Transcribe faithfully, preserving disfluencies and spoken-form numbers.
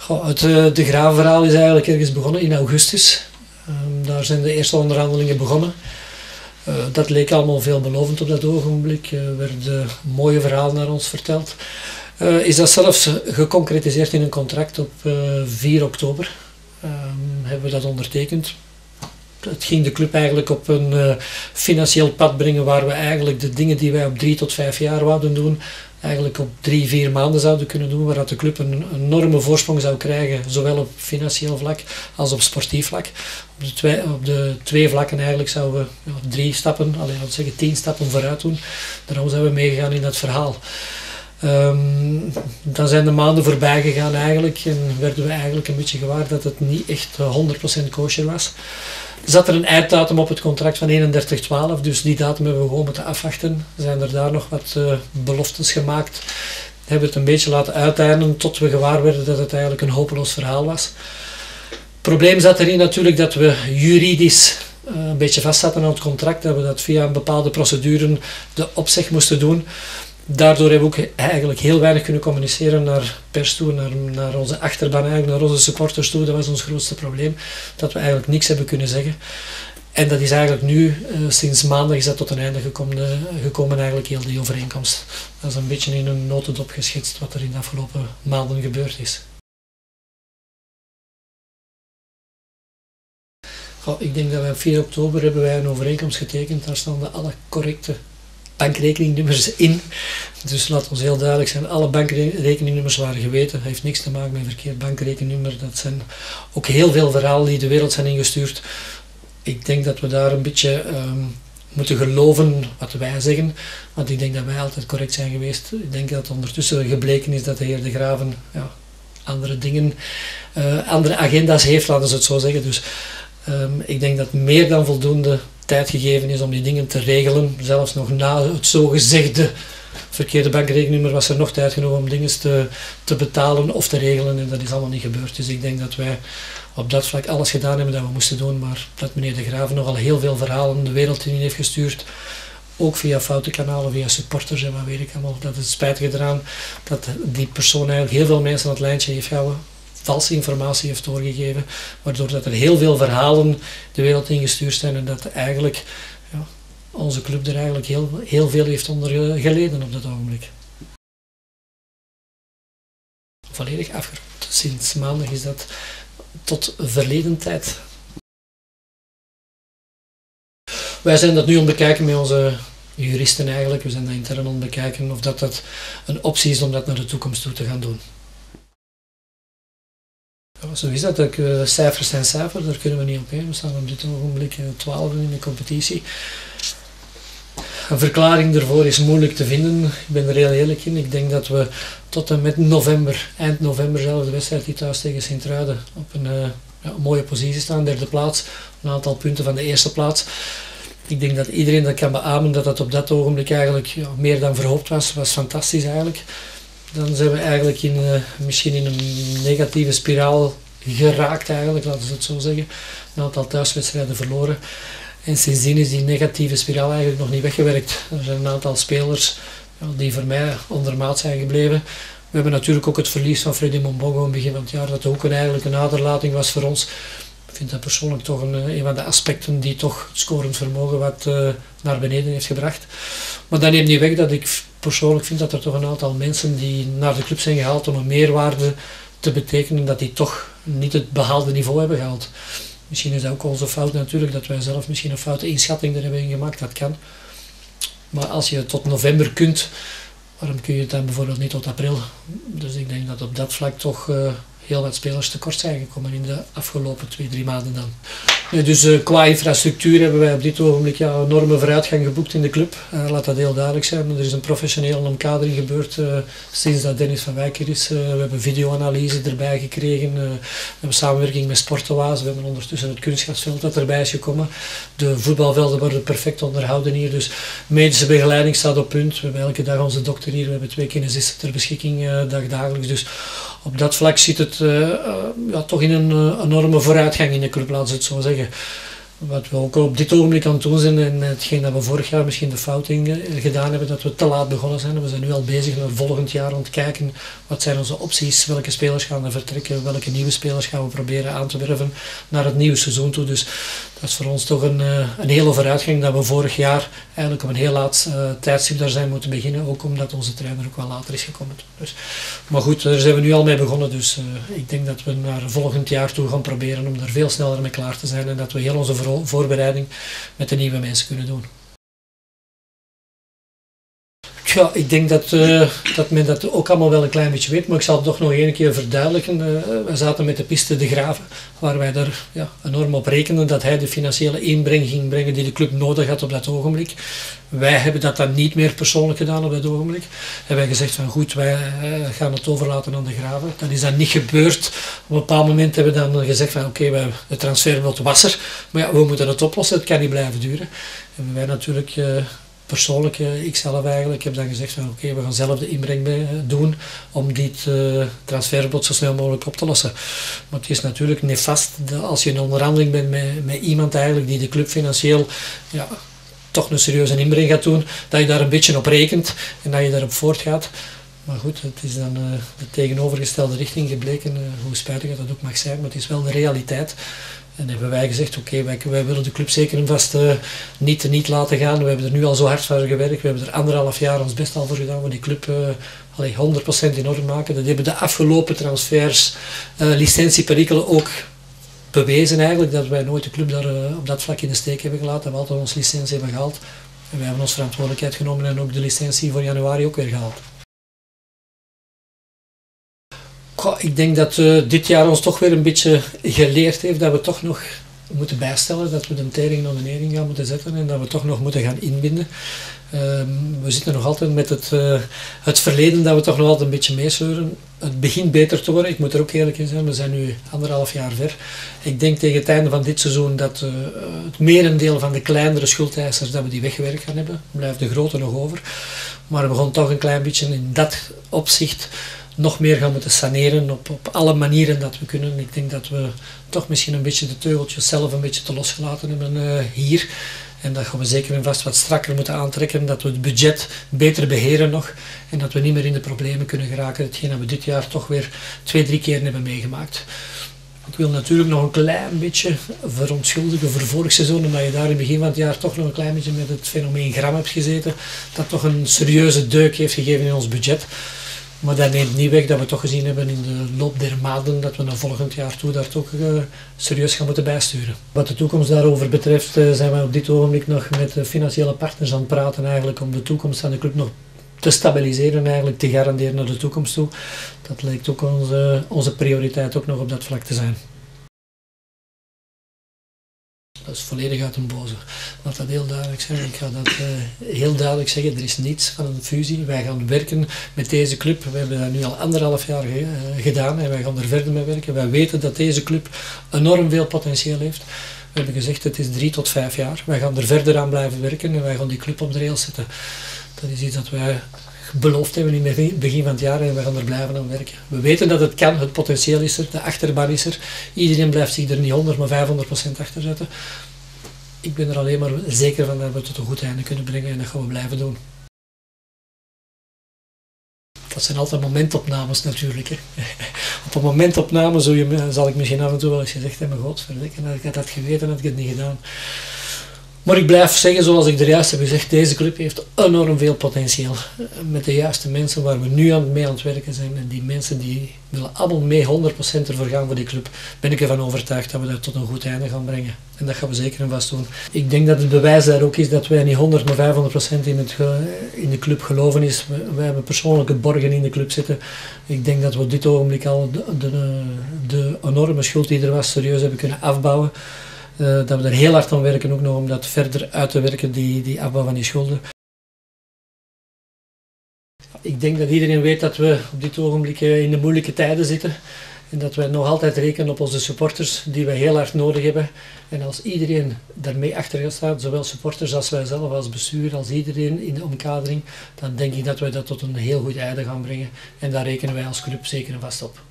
Goh, het uh, De Graven-verhaal is eigenlijk ergens begonnen in augustus. Um, daar zijn de eerste onderhandelingen begonnen. Uh, dat leek allemaal veelbelovend op dat ogenblik. Er uh, werden mooie verhalen naar ons verteld. Uh, is dat zelfs geconcretiseerd in een contract op uh, vier oktober. Um, hebben we dat ondertekend. Het ging de club eigenlijk op een uh, financieel pad brengen waar we eigenlijk de dingen die wij op drie tot vijf jaar wouden doen, eigenlijk op drie, vier maanden zouden kunnen doen, waar de club een, een enorme voorsprong zou krijgen, zowel op financieel vlak als op sportief vlak. Op de twee, op de twee vlakken eigenlijk zouden we ja, drie stappen, alleen laten we zeggen tien stappen vooruit doen. Daarom zijn we meegegaan in dat verhaal. Um, dan zijn de maanden voorbij gegaan eigenlijk en werden we eigenlijk een beetje gewaar dat het niet echt honderd procent kosher was. Er zat er een einddatum op het contract van eenendertig twaalf, dus die datum hebben we gewoon moeten afwachten. Zijn er daar nog wat uh, beloftes gemaakt, hebben we het een beetje laten uiteinden tot we gewaar werden dat het eigenlijk een hopeloos verhaal was. Het probleem zat erin natuurlijk dat we juridisch uh, een beetje vast zaten aan het contract, dat we dat via een bepaalde procedure de opzeg moesten doen. Daardoor hebben we ook eigenlijk heel weinig kunnen communiceren naar pers toe, naar, naar onze achterban, eigenlijk, naar onze supporters toe. Dat was ons grootste probleem, dat we eigenlijk niks hebben kunnen zeggen. En dat is eigenlijk nu, uh, sinds maandag is dat tot een einde gekomen, uh, gekomen eigenlijk heel die overeenkomst. Dat is een beetje in een notendop geschetst wat er in de afgelopen maanden gebeurd is. Goh, ik denk dat wij op vier oktober hebben wij een overeenkomst getekend. Daar staan alle correcte bankrekeningnummers in. Dus laat ons heel duidelijk zijn, alle bankrekeningnummers waren geweten. Dat heeft niks te maken met een verkeerd bankrekeningnummer. Dat zijn ook heel veel verhalen die de wereld zijn ingestuurd. Ik denk dat we daar een beetje um, moeten geloven wat wij zeggen. Want ik denk dat wij altijd correct zijn geweest. Ik denk dat ondertussen gebleken is dat de heer De Graven ja, andere dingen, uh, andere agenda's heeft, laten we het zo zeggen. Dus um, ik denk dat meer dan voldoende tijd gegeven is om die dingen te regelen. Zelfs nog na het zogezegde verkeerde bankrekeningnummer was er nog tijd genoeg om dingen te, te betalen of te regelen en dat is allemaal niet gebeurd. Dus ik denk dat wij op dat vlak alles gedaan hebben dat we moesten doen, maar dat meneer De Graven nogal heel veel verhalen de wereld in heeft gestuurd. Ook via foute kanalen, via supporters en wat weet ik allemaal. Dat is spijtig eraan dat die persoon eigenlijk heel veel mensen aan het lijntje heeft gehouden, valse informatie heeft doorgegeven, waardoor dat er heel veel verhalen de wereld ingestuurd zijn en dat eigenlijk ja, onze club er eigenlijk heel, heel veel heeft onder geleden op dat ogenblik. Volledig afgerond. Sinds maandag is dat tot verleden tijd. Wij zijn dat nu aan het bekijken met onze juristen eigenlijk. We zijn dat intern aan het bekijken of dat, dat een optie is om dat naar de toekomst toe te gaan doen. Ja, zo is dat. Uh, cijfers zijn cijfers, daar kunnen we niet op heen. We staan op dit ogenblik twaalf in de competitie. Een verklaring daarvoor is moeilijk te vinden. Ik ben er heel eerlijk in. Ik denk dat we tot en met november, eind november zelf, de wedstrijd die thuis tegen Sint-Truiden op een uh, ja, mooie positie staan, derde plaats, een aantal punten van de eerste plaats. Ik denk dat iedereen dat kan beamen dat dat op dat ogenblik eigenlijk ja, meer dan verhoopt was. Was fantastisch eigenlijk. Dan zijn we eigenlijk in, uh, misschien in een negatieve spiraal geraakt eigenlijk, laten we het zo zeggen. Een aantal thuiswedstrijden verloren. En sindsdien is die negatieve spiraal eigenlijk nog niet weggewerkt. Er zijn een aantal spelers ja, die voor mij ondermaat zijn gebleven. We hebben natuurlijk ook het verlies van Freddy Mombongo in het begin van het jaar, dat ook een, eigenlijk een aderlating was voor ons. Ik vind dat persoonlijk toch een, een van de aspecten die toch het scorend vermogen wat uh, naar beneden heeft gebracht. Maar dat neemt niet weg dat ik persoonlijk vind dat er toch een aantal mensen die naar de club zijn gehaald om een meerwaarde te betekenen, dat die toch niet het behaalde niveau hebben gehaald. Misschien is dat ook onze fout natuurlijk, dat wij zelf misschien een foute inschatting er hebben in gemaakt, dat kan. Maar als je tot november kunt, waarom kun je het dan bijvoorbeeld niet tot april? Dus ik denk dat op dat vlak toch uh, heel wat spelers tekort zijn gekomen in de afgelopen twee, drie maanden dan. Ja, dus uh, qua infrastructuur hebben wij op dit ogenblik ja, een enorme vooruitgang geboekt in de club. Uh, laat dat heel duidelijk zijn. Er is een professionele omkadering gebeurd uh, sinds dat Dennis van Wijk er is. Uh, we hebben videoanalyse erbij gekregen. Uh, we hebben samenwerking met Sportoase. We hebben ondertussen het kunstgrasveld dat erbij is gekomen. De voetbalvelden worden perfect onderhouden hier. Dus medische begeleiding staat op punt. We hebben elke dag onze dokter hier. We hebben twee kinesisten ter beschikking uh, dagdagelijks. Dus op dat vlak zit het uh, uh, ja, toch in een uh, enorme vooruitgang in de club, laten we het zo zeggen. Wat we ook op dit ogenblik aan het doen zijn en hetgeen dat we vorig jaar misschien de fout in gedaan hebben, dat we te laat begonnen zijn. We zijn nu al bezig naar volgend jaar om te kijken wat zijn onze opties, welke spelers gaan er vertrekken, welke nieuwe spelers gaan we proberen aan te werven naar het nieuwe seizoen toe. Dus dat is voor ons toch een, een hele vooruitgang dat we vorig jaar eigenlijk op een heel laat uh, tijdstip daar zijn moeten beginnen, ook omdat onze trainer ook wel later is gekomen. Dus, maar goed, daar zijn we nu al mee begonnen, dus uh, ik denk dat we naar volgend jaar toe gaan proberen om er veel sneller mee klaar te zijn en dat we heel onze voorbereiding met de nieuwe mensen kunnen doen. Ja, ik denk dat, uh, dat men dat ook allemaal wel een klein beetje weet, maar ik zal het toch nog één keer verduidelijken. Uh, we zaten met de piste De Graven, waar wij daar ja, enorm op rekenden dat hij de financiële inbreng ging brengen die de club nodig had op dat ogenblik. Wij hebben dat dan niet meer persoonlijk gedaan op dat ogenblik. Hebben wij gezegd van goed, wij uh, gaan het overlaten aan De Graven. Dat is dan niet gebeurd. Op een bepaald moment hebben we dan gezegd van oké, okay, het transferbod was er, maar ja, we moeten het oplossen, het kan niet blijven duren. En wij natuurlijk... Uh, Persoonlijk, ik zelf eigenlijk, heb dan gezegd van oké, okay, we gaan zelf de inbreng doen om dit uh, transferverbod zo snel mogelijk op te lossen. Maar het is natuurlijk nefast als je in onderhandeling bent met, met iemand eigenlijk die de club financieel ja, toch een serieuze inbreng gaat doen, dat je daar een beetje op rekent en dat je daarop voortgaat. Maar goed, het is dan uh, de tegenovergestelde richting gebleken, uh, hoe spijtig dat ook mag zijn, maar het is wel de realiteit. En hebben wij gezegd, oké, okay, wij, wij willen de club zeker en vast uh, niet, niet laten gaan. We hebben er nu al zo hard voor gewerkt. We hebben er anderhalf jaar ons best al voor gedaan om die club uh, allee, honderd procent in orde te maken. Dat hebben de afgelopen transfers, uh, licentieperikelen ook bewezen eigenlijk. Dat wij nooit de club daar uh, op dat vlak in de steek hebben gelaten. Dat we altijd onze licentie hebben gehaald. En wij hebben onze verantwoordelijkheid genomen en ook de licentie voor januari ook weer gehaald. Goh, ik denk dat uh, dit jaar ons toch weer een beetje geleerd heeft dat we toch nog moeten bijstellen, dat we de tering naar de nering gaan moeten zetten en dat we toch nog moeten gaan inbinden. Uh, we zitten nog altijd met het, uh, het verleden dat we toch nog altijd een beetje meesleuren. Het begint beter te worden, ik moet er ook eerlijk in zijn, we zijn nu anderhalf jaar ver. Ik denk tegen het einde van dit seizoen dat uh, het merendeel van de kleinere schuldeisers dat we die weggewerkt gaan hebben. Er blijft de grote nog over, maar we gaan toch een klein beetje in dat opzicht nog meer gaan moeten saneren op, op alle manieren dat we kunnen. Ik denk dat we toch misschien een beetje de teugeltjes zelf een beetje te losgelaten hebben uh, hier. En dat gaan we zeker en vast wat strakker moeten aantrekken, dat we het budget beter beheren nog en dat we niet meer in de problemen kunnen geraken, hetgeen dat we dit jaar toch weer twee, drie keer hebben meegemaakt. Ik wil natuurlijk nog een klein beetje verontschuldigen voor vorig seizoen, omdat je daar in het begin van het jaar toch nog een klein beetje met het fenomeen gram hebt gezeten, dat toch een serieuze deuk heeft gegeven in ons budget. Maar dat neemt niet weg dat we toch gezien hebben in de loop der maanden dat we naar volgend jaar toe daar toch uh, serieus gaan moeten bijsturen. Wat de toekomst daarover betreft uh, zijn we op dit ogenblik nog met de financiële partners aan het praten eigenlijk om de toekomst van de club nog te stabiliseren en eigenlijk te garanderen naar de toekomst toe. Dat lijkt ook onze, onze prioriteit ook nog op dat vlak te zijn. Dat is volledig uit een boze. Laat dat heel duidelijk zijn. Ik ga dat uh, heel duidelijk zeggen. Er is niets van een fusie. Wij gaan werken met deze club. We hebben dat nu al anderhalf jaar ge uh, gedaan en wij gaan er verder mee werken. Wij weten dat deze club enorm veel potentieel heeft. We hebben gezegd het is drie tot vijf jaar. Wij gaan er verder aan blijven werken en wij gaan die club op de rails zetten. Dat is iets dat wij beloofd hebben in het begin van het jaar en we gaan er blijven aan werken. We weten dat het kan, het potentieel is er, de achterban is er. Iedereen blijft zich er niet honderd, maar vijfhonderd procent achter zetten. Ik ben er alleen maar zeker van dat we het tot een goed einde kunnen brengen en dat gaan we blijven doen. Dat zijn altijd momentopnames natuurlijk. Hè. Op een momentopname zul je, zal ik misschien af en toe wel eens gezegd hebben, godverdikke, had ik dat geweten, had ik het niet gedaan. Maar ik blijf zeggen, zoals ik er juist heb gezegd, deze club heeft enorm veel potentieel. Met de juiste mensen waar we nu aan, mee aan het werken zijn. En die mensen die willen allemaal mee honderd procent ervoor gaan voor die club. Ben ik ervan overtuigd dat we dat tot een goed einde gaan brengen. En dat gaan we zeker en vast doen. Ik denk dat het bewijs daar ook is dat wij niet honderd, maar vijfhonderd procent in, het, in de club geloven is. Wij hebben persoonlijke borgen in de club zitten. Ik denk dat we op dit ogenblik al de, de, de enorme schuld die er was serieus hebben kunnen afbouwen. Uh, dat we er heel hard aan werken ook nog om dat verder uit te werken, die, die afbouw van die schulden. Ik denk dat iedereen weet dat we op dit ogenblik in de moeilijke tijden zitten. En dat wij nog altijd rekenen op onze supporters, die wij heel hard nodig hebben. En als iedereen daarmee achter gaat staan, zowel supporters als wij zelf, als bestuur, als iedereen in de omkadering, dan denk ik dat wij dat tot een heel goed einde gaan brengen. En daar rekenen wij als club zeker en vast op.